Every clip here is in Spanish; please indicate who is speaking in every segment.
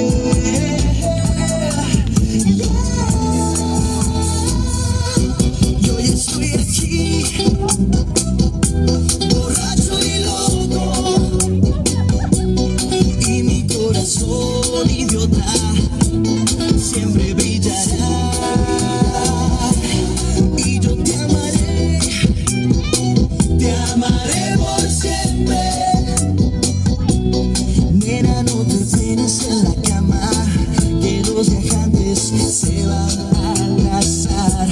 Speaker 1: Yo ya estoy aquí, borracho y loco, y mi corazón idiota siempre brillará. Y yo te amaré por siempre. Nena, no te tienes en la cama, que los viajantes se van a abrazar.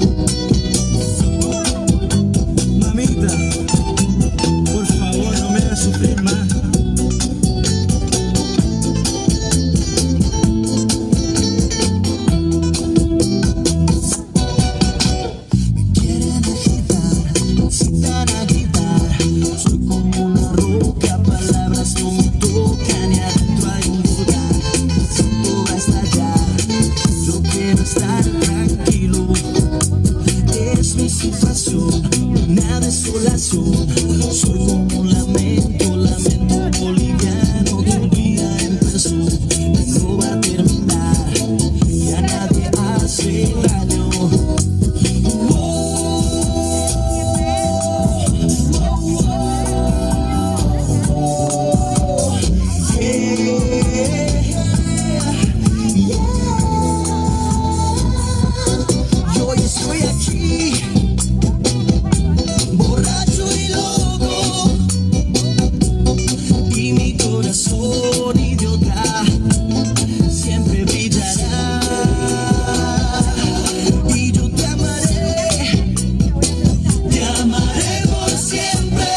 Speaker 1: Mamita, por favor, no me hagas sufrir más. Me quieren agitar, me incitan a gritar. Soy como una roca, palabras no me tocan y adentro hay un volcán. Todo va a estallar, yo quiero estar tranquilo. Es mi situación, una desolación. Soy como un lamento, lamento boliviano que un día empezó y no va a terminar. Y a nadie hace daño. Yo ya estoy aquí, borracho y loco, y mi corazón idiota siempre brillará. Y yo te amaré por siempre.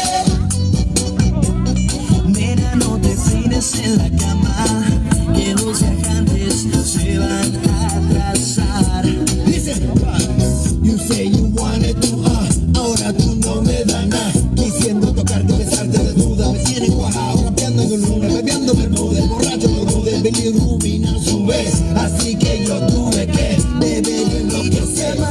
Speaker 1: Nena, no te tienes en la cama, que los viajantes se van a atrasar.
Speaker 2: Listen, you say you wanted to, ahora tú no me das nada. Quisiendo tocarte, besarte de duda, me tienen cuajado, rapeando en un lunes, bebiendo bermuda, el borracho no dude, venir ruminar su vez. Así que yo tuve que beber en lo que se